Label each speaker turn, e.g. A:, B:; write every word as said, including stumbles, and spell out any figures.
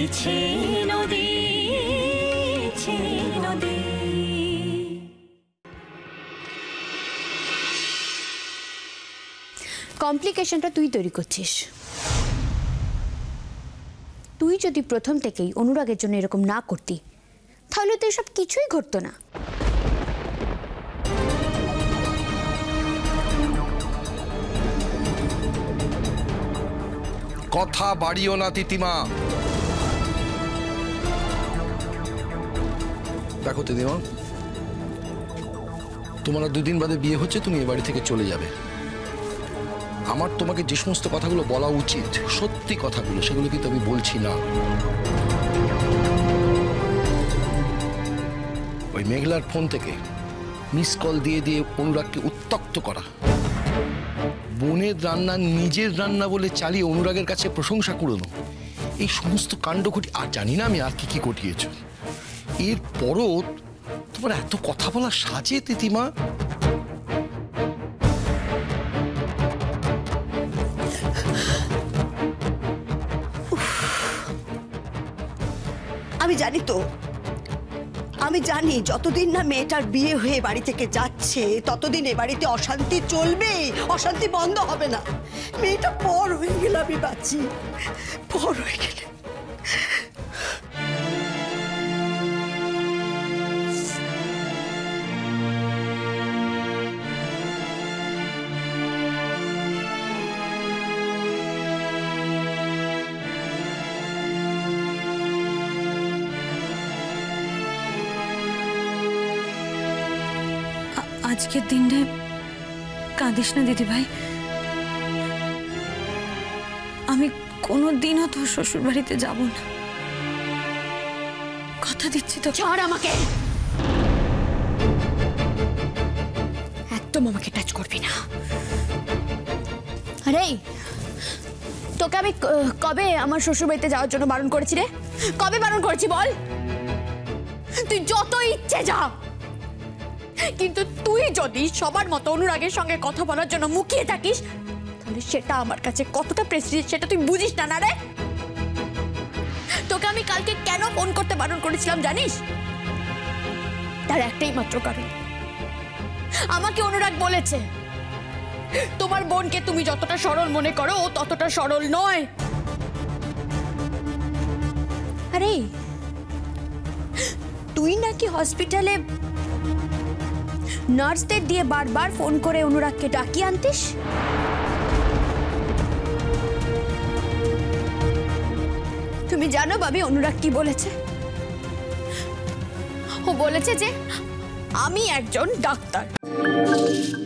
A: ইচ্ছে নদী, ইচ্ছে নদী।
B: কমপ্লিকেশনটা তুই তৈরি করছিস। তুই যদি প্রথম থেকেই অনুরাগের জন্য এরকম না করতি তাহলে তো এসব কিছুই ঘটতো না।
C: কথা বাড়িও না তিতিমা। দেখো তিতিমা, তোমার দুদিন বাদে বিয়ে হচ্ছে, তুমি এ বাড়ি থেকে চলে যাবে। আমার তোমাকে যে সমস্ত কথাগুলো বলা উচিত, সত্যি কথাগুলো, সেগুলো কিন্তু আমি বলছি না। ওই মেঘলার ফোন থেকে মিস কল দিয়ে দিয়ে অনুরাগকে উত্তক্ত করা, বোনের রান্না নিজের রান্না বলে চালিয়ে অনুরাগের কাছে প্রশংসা কুড়ানো, এই সমস্ত কাণ্ড ঘটি আর জানি না আমি আর কি কি ঘটিয়েছ। এরপরও তোমার এত কথা বলা সাজে তিতিমা?
D: আমি জানি তো, আমি জানি যতদিন না মেয়েটার বিয়ে হয়ে বাড়ি থেকে যাচ্ছে ততদিন এ বাড়িতে অশান্তি চলবে, অশান্তি বন্ধ হবে না। মেয়েটা পর হয়ে গেলে আমি বাঁচি, পর হয়ে গেলে।
E: আজকের দিনটা কাঁদিস না দিদি ভাই। আমি কোনো দিনও তোর শ্বশুর বাড়িতে যাব না, কথা দিচ্ছি তো।
B: ছাড় আমাকে, একদম আমাকে টাচ করবি না। আরে তোকে আমি কবে আমার শ্বশুর বাড়িতে যাওয়ার জন্য বারণ করেছি রে? কবে বারণ করেছি বল? তুই যত ইচ্ছে যা, কিন্তু তুই যদি সবার মতো অনুরাগের সঙ্গে কথা বলার জন্য মুখিয়ে থাকিস তাহলে সেটা আমার কাছে কতটা প্রেস্টিজ সেটা তুই বুঝিস না। না রে, তোকে আমি কালকে কেন ফোন করতে বারণ করেছিলাম জানিস? তার একটাই মাত্র কারণ, আমাকে অনুরাগ বলেছে তোমার বোনকে তুমি যতটা সরল মনে করো ও ততটা সরল নয়। আরে তুই নাকি হসপিটালে নার্সদের দিয়ে বারবার ফোন করে অনুরাগকে ডাকিয়ে আনতিস। তুমি জানো ভাবি অনুরাগ কি বলেছে? ও বলেছে যে আমি একজন ডাক্তার।